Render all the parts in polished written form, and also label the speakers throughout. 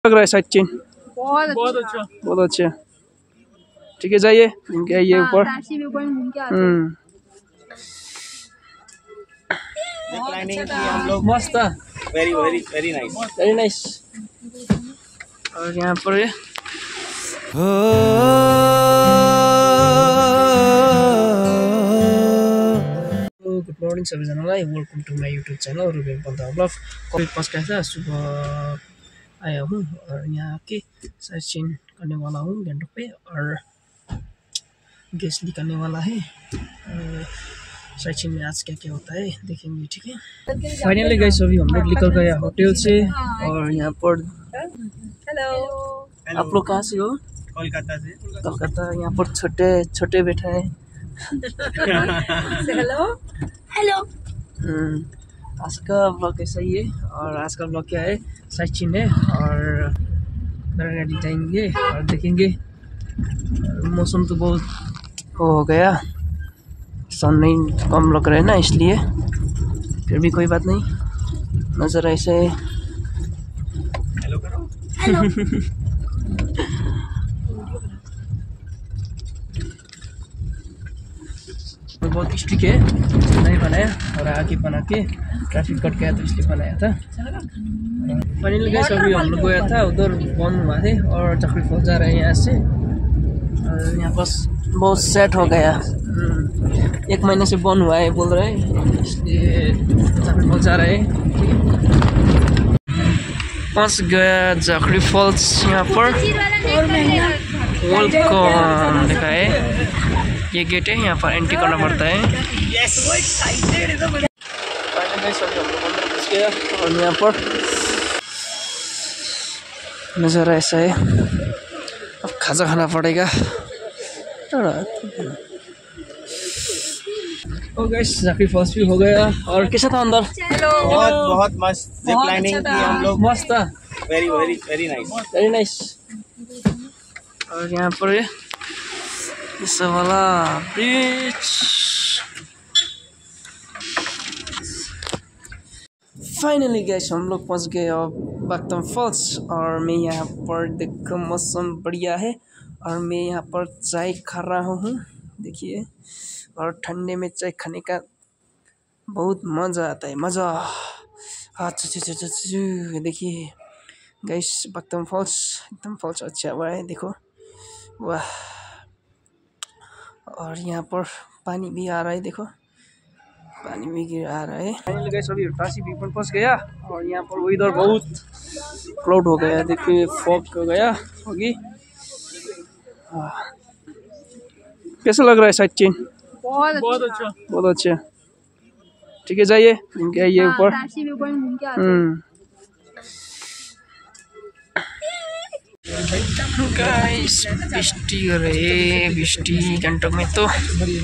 Speaker 1: लग रहा है सचिन?
Speaker 2: बहुत अच्छा।
Speaker 1: बहुत अच्छा। ठीक है, जाइए घूम के आइए ऊपर।
Speaker 2: हम लोग
Speaker 1: मस्त,
Speaker 2: very very very nice,
Speaker 1: very nice. और यहाँ पर गुड मॉर्निंग सबैजनालाई, welcome to my YouTube channel Ruben Pant blog. College pass का था, सुबह आया हूँ और यहाँ के साइट करने वाला हूँ गैंगटॉक पे, और गैस निकालने वाला है। साइट में आज क्या क्या होता है देखेंगे, ठीक है। फाइनली गाइस अभी हम लोग निकल गए होटल से, और यहाँ पर
Speaker 2: हेलो।
Speaker 1: आप लोग कहाँ से हो?
Speaker 2: कोलकाता से।
Speaker 1: कोलकाता। यहाँ पर छोटे छोटे बैठे हैं।
Speaker 2: Hello hello.
Speaker 1: आज का ब्लॉग ऐसा ही है, और आज का ब्लॉग क्या है, साइट है और गाड़ी जाएंगे और देखेंगे। मौसम तो बहुत हो गया, सन नहीं कम लग रहा है ना, इसलिए फिर भी कोई बात नहीं, नज़र ऐसे
Speaker 2: हेलो करो। हेलो।
Speaker 1: बहुत स्ट्रिक्ट है, नहीं बनाया, और आगे बना के ट्रैफिक कट गया तो इसलिए बनाया था। फाइनली गाइस अभी हम लोग गया था उधर, बंद हुआ है और जाखरी फॉल्स जा रहे हैं यहाँ से। और यहाँ पास बहुत सेट हो गया, 1 महीने से बंद हुआ है बोल रहे हैं, इसलिए जाखरी फॉल्स जा रहे हैं। पहुँच गया जाखरी फॉल्स, यहाँ पर वेलकम लिखा है, ये गेट है, यहाँ पर एंट्री करना पड़ता है। और यहाँ पर नज़ारा ऐसा है, अब खाजा खाना पड़ेगा। ओ गाइस जाखरी फॉल्स भी हो गया, और कैसा था अंदर?
Speaker 2: बहुत बहुत मस्त प्लानिंग की हम लोग,
Speaker 1: मस्त था,
Speaker 2: very very very nice,
Speaker 1: very nice. और यहाँ पर ये वाला ब्रिज। फाइनली गाइस हम लोग पहुँच गए अब बागतम फॉल्स, और मैं यहाँ पर देखो मौसम बढ़िया है, और मैं यहाँ पर चाय खा रहा हूँ, देखिए। और ठंडे में चाय खाने का बहुत मज़ा आता है, मज़ा। अच्छा, देखिए गाइस बागतम फॉल्स, एकदम फॉल्स अच्छा हुआ है, देखो वाह। और यहाँ पर पानी भी आ रहा है, देखो पानी भी गिर आ रहा है। फाइनली गाइस अभी टासी भी पहुंच गया, और यहाँ पर वेदर बहुत क्लाउड हो गया, देखिए फॉग हो गया होगी। कैसा लग रहा है सचिन?
Speaker 2: बहुत अच्छा,
Speaker 1: बहुत अच्छा। ठीक है, जाइए घूम के आइए ऊपर। गाइस बिस्टी हो रही है, बिस्टी गैंगटॉक में तो।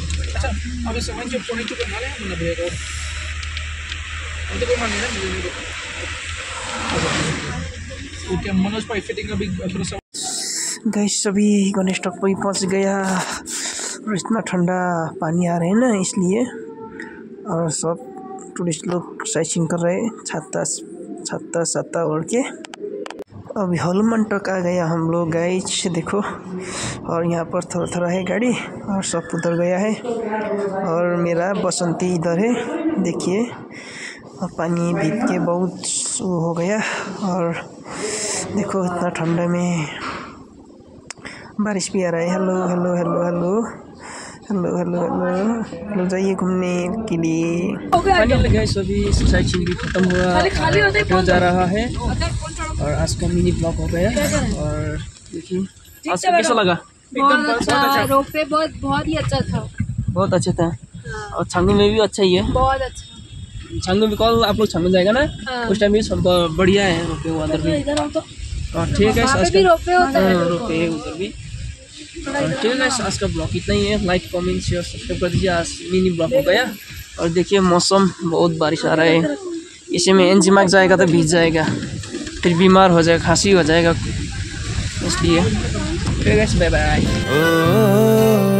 Speaker 1: गाइस अभी गणेश टॉक पर पहुंच गया, और इतना ठंडा पानी आ रहा है ना, इसलिए। और सब टूरिस्ट लोग साइकिंग कर रहे हैं, छाता ओढ़ के। अभी हनुमान टॉक आ गया हम लोग गाइस, देखो। और यहाँ पर थोड़ा है गाड़ी, और सब उधर गया है, और मेरा बसंती इधर है, देखिए। और पानी भीग के बहुत हो गया, और देखो इतना ठंडा में बारिश भी आ रहा है। Hello hello hello hello hello hello hello hello, जाइए घूमने के लिए। फाइनली गाइस अभी साइकिल भी खत्म हुआ जा रहा है, और आज का मिनी ब्लॉग हो गया। और देखिए आज का कैसा लगा?
Speaker 3: बहुत अच्छा, रोपवे बहुत ही अच्छा था,
Speaker 1: बहुत अच्छा था। और छांगू में भी अच्छा ही है,
Speaker 3: बहुत अच्छा।
Speaker 1: छांगू भी कल आप लोग छांगू जाएगा ना, उस टाइम भी सब बढ़िया है रोपवे वो अंदर भी। और ठीक है, आज का
Speaker 3: रोपवे होता है,
Speaker 1: रोपवे उधर भी। ठीक है, आज का ब्लॉग इतना ही है। लाइक कमेंट शेयर सब्सक्राइब कर दीजिए। आज मिनी ब्लॉग हो गया, और देखिए मौसम बहुत बारिश आ रहा है, इसी में एनजी मार्क जाएगा तो भीग जाएगा, फिर बीमार हो जाएगा, खांसी हो जाएगा, इसलिए। ठीक है, बाय बाय।